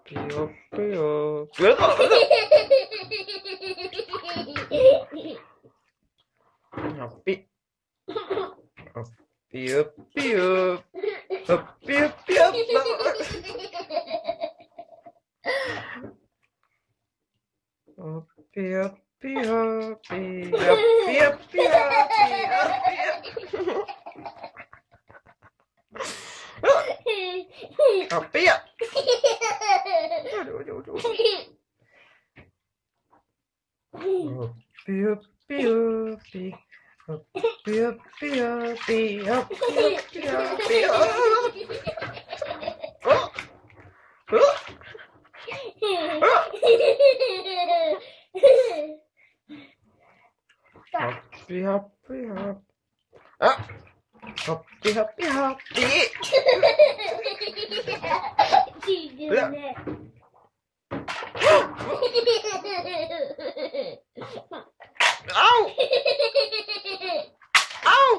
ぴよぴよ。やだ、やだ。よっぴ。ぴよぴよ。ぴよぴよ。ぴよぴよ。ぴよぴよぴよ。あ、ぴよ。ぴよぴよぴ。ぴよぴよぴよぴよぴよ。ハッピーハッピーハッピー。あ、ハッピーハッピーハッピー。あお。あお。